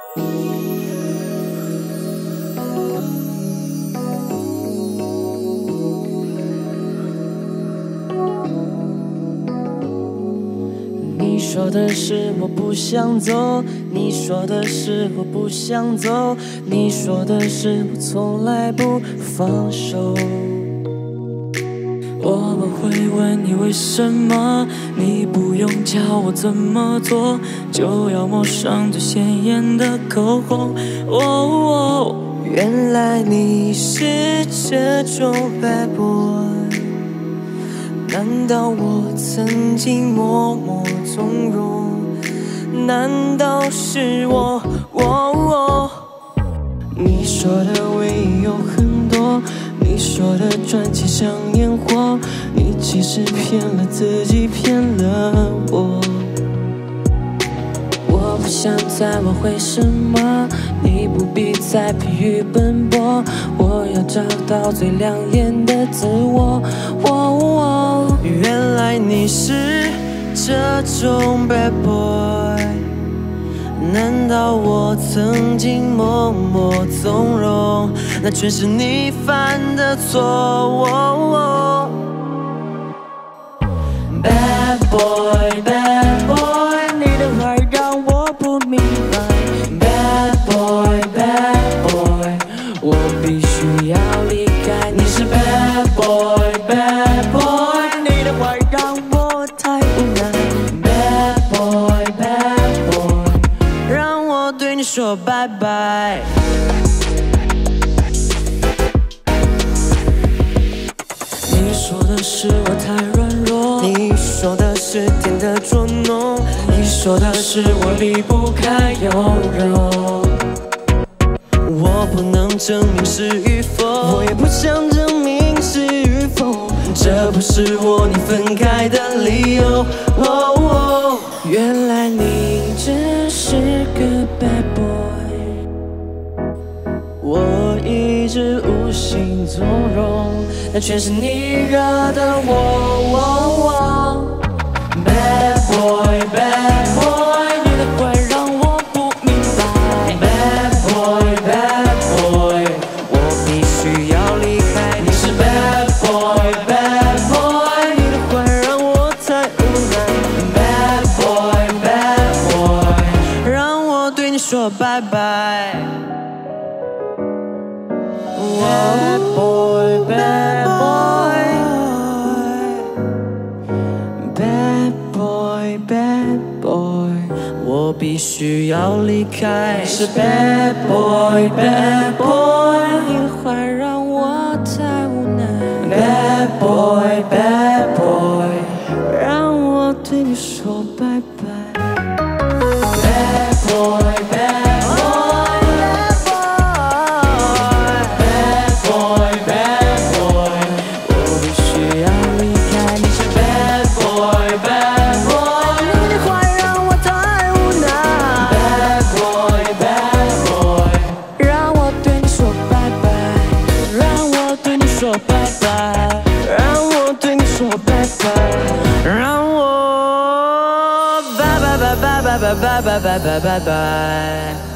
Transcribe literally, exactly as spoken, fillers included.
你说的是我不想走，你说的是我不想走，你说的是我从来不放手。我们会问你为什么，你不用教我怎么做，就要抹上最鲜艳的口红。哦哦，原来你是这种 bad boy， 难道我曾经默默纵容？难道是我？哦哦，你说的唯一有很多，你说的赚钱像烟火，你其实骗了自己，骗了我。我不想再挽回什么，你不必再疲于奔波，我要找到最亮眼的自我。哦哦，原来你是这种 bad boy， 难道我曾经默默纵容，那全是你犯的错。哦哦， Bad boy Bad boy， 你的坏让我不明白。Bad boy Bad boy， 我必须要离开。你是 Bad boy Bad boy， 你的坏让我太无奈。Bad boy Bad boy， 让我对你说拜拜。你说的是我太软弱，你说的是甜的捉弄，你说的是我离不开拥有。我不能证明是与否，我也不想证明是与否，这不是我你分开的理由。哦哦，原来你只是个 bad boy， 我一直无心纵容，那全是你惹的我。哦哦， Bad boy Bad boy， 你的坏让我不明白。Bad boy Bad boy， 我必须要离开。你是 Bad boy Bad boy， 你的坏让我太无奈。Bad boy Bad boy， 让我对你说拜拜。Bad boy Bad boy，Bad boy Bad boy， 我必须要离开。是 Bad boy Bad boy， 你的坏让我太无奈。Bad boy Bad boy， 让我对你说拜拜。Bad boy Bad boy，Bad boy Bad boy， 我必须要离开。你是 Bad boy Bad boy， 你的坏让我太无奈。Bad boy Bad boy， 让我对你说拜拜，让我对你说拜拜，让我对你说拜拜，让我拜拜拜拜拜拜拜拜拜拜拜。